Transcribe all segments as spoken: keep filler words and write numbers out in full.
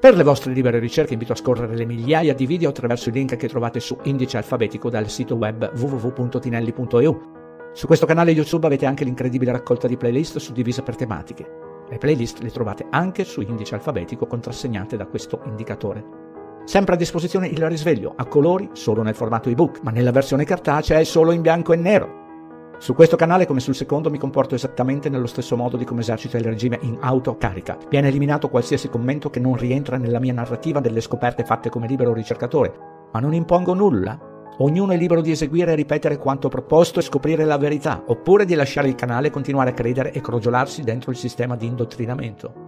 Per le vostre libere ricerche invito a scorrere le migliaia di video attraverso i link che trovate su Indice Alfabetico dal sito web w w w punto tinelli punto e u. Su questo canale YouTube avete anche l'incredibile raccolta di playlist suddivise per tematiche. Le playlist le trovate anche su Indice Alfabetico contrassegnate da questo indicatore. Sempre a disposizione il risveglio a colori solo nel formato ebook, ma nella versione cartacea è solo in bianco e nero. Su questo canale, come sul secondo, mi comporto esattamente nello stesso modo di come esercito il regime in autocarica. Viene eliminato qualsiasi commento che non rientra nella mia narrativa delle scoperte fatte come libero ricercatore, ma non impongo nulla. Ognuno è libero di eseguire e ripetere quanto proposto e scoprire la verità, oppure di lasciare il canale e continuare a credere e crogiolarsi dentro il sistema di indottrinamento.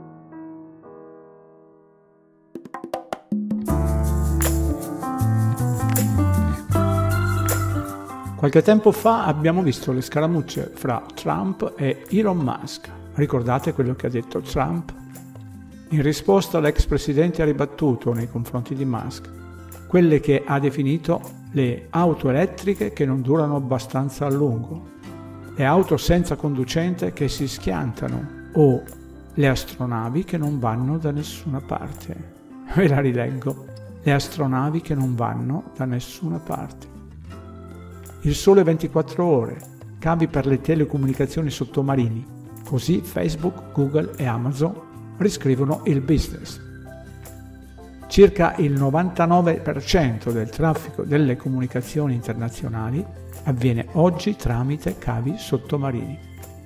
Qualche tempo fa abbiamo visto le scaramucce fra Trump e Elon Musk. Ricordate quello che ha detto Trump? In risposta l'ex presidente ha ribattuto nei confronti di Musk quelle che ha definito le auto elettriche che non durano abbastanza a lungo, le auto senza conducente che si schiantano o le astronavi che non vanno da nessuna parte. Ve la rileggo. Le astronavi che non vanno da nessuna parte. Il Sole ventiquattro ore, cavi per le telecomunicazioni sottomarini, così Facebook, Google e Amazon riscrivono il business. Circa il novantanove per cento del traffico delle comunicazioni internazionali avviene oggi tramite cavi sottomarini.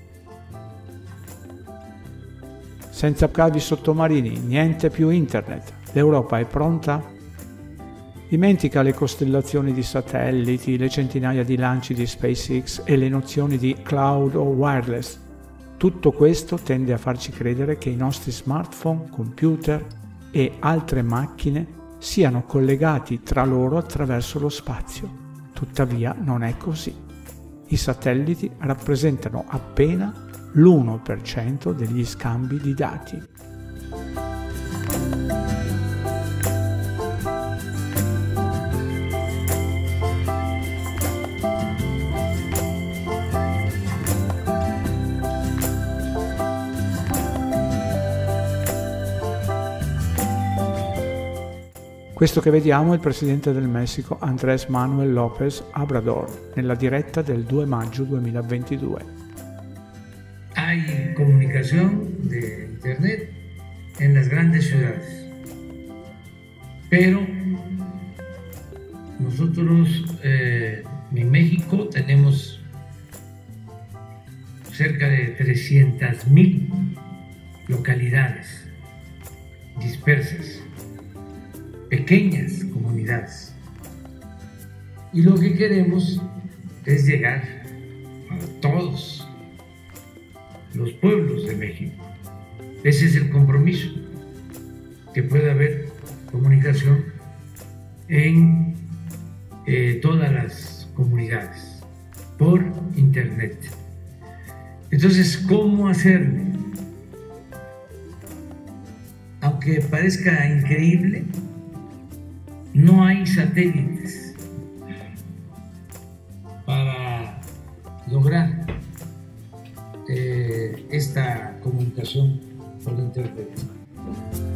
Senza cavi sottomarini, niente più internet. L'Europa è pronta? Dimentica le costellazioni di satelliti, le centinaia di lanci di SpaceX e le nozioni di cloud o wireless. Tutto questo tende a farci credere che i nostri smartphone, computer e altre macchine siano collegati tra loro attraverso lo spazio. Tuttavia non è così. I satelliti rappresentano appena l'uno per cento degli scambi di dati. Questo che vediamo è il presidente del Messico Andrés Manuel López Obrador nella diretta del due maggio duemilaventidue. Hay comunicación de internet en las grandes ciudades, pero nosotros eh, en México tenemos cerca de trescientas mil localidades dispersas, pequeñas comunidades, y lo que queremos es llegar a todos los pueblos de México. Ese es el compromiso, que pueda haber comunicación en eh, todas las comunidades por internet. Entonces, ¿cómo hacerlo? Aunque parezca increíble, no hay satélites para lograr eh, esta comunicación por internet.